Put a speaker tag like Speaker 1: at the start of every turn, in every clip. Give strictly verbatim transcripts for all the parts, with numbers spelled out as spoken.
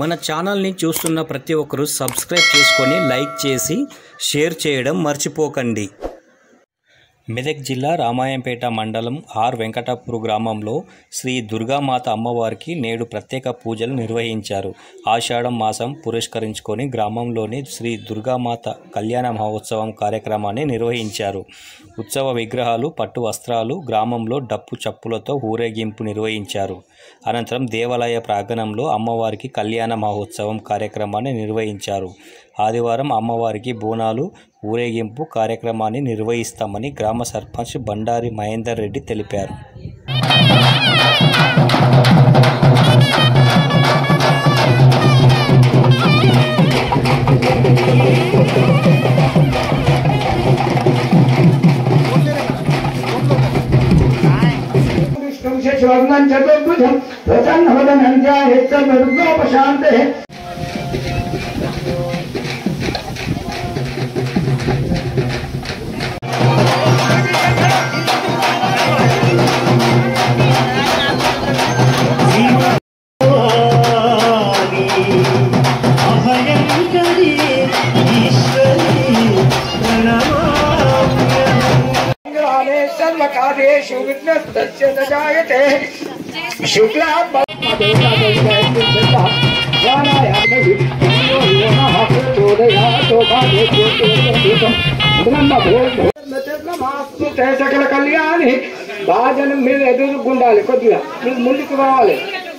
Speaker 1: మన ఛానల్ని చూస్తున్న ప్రతి ఒక్కరూ సబ్స్క్రైబ్ చేసుకొని లైక్ చేసి షేర్ చేయడం మర్చిపోకండి। మెదక్ జిల్లా రామాయంపేట మండలం ఆర్ వెంకటాపూర్ గ్రామంలో శ్రీ దుర్గామాత అమ్మవారికి నేడు ప్రత్యేక పూజలు నిర్వహించారు। ఆషాఢం మాసం పురస్కరించుకొని గ్రామంలోని శ్రీ దుర్గామాత కళ్యాణ మహోత్సవం కార్యక్రమాన్ని నిర్వహించారు। ఉత్సవ విగ్రహాలు, పట్టు వస్త్రాలు, గ్రామంలో డప్పు చప్పులతో ఊరేగింపు నిర్వహించారు। అనంతరం దేవాలయ ప్రాంగణంలో అమ్మవారికి కళ్యాణ మహోత్సవం కార్యక్రమాన్ని నిర్వహించారు। ఆదివారం అమ్మవారికి బోనాలు ఊరేగింపు కార్యక్రమాన్ని నిర్వహిస్తామని గ్రామ సర్పంచ్ బండారి మహేందర్ రెడ్డి తెలిపారు।
Speaker 2: चतुर्भुजं प्रसन्नवदनं ध्यायेत् सर्वविघ्नोपशान्तये। सर्वकार्येषु विघ्नस्तस्य न जायते। शुक्ला सकल कल्याणी भाजन మీరు ఎదుర్కొండాలి। కొద్దిగా మీరు ముందుకు రావాలి।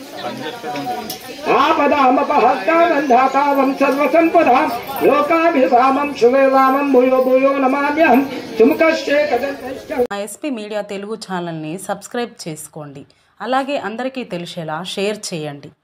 Speaker 2: ఆపదామపహస్తానందాతావం సర్వసంపదాం లోకాభిరామం శుభరామం భూయో భూయో నమామ్యహం సుముఖశ్చేకదంతైష్ట।
Speaker 3: ఎస్పీ మీడియా తెలుగు ఛానల్ని సబ్స్క్రైబ్ చేసుకోండి, అలాగే అందరికీ తెలిసేలా షేర్ చేయండి।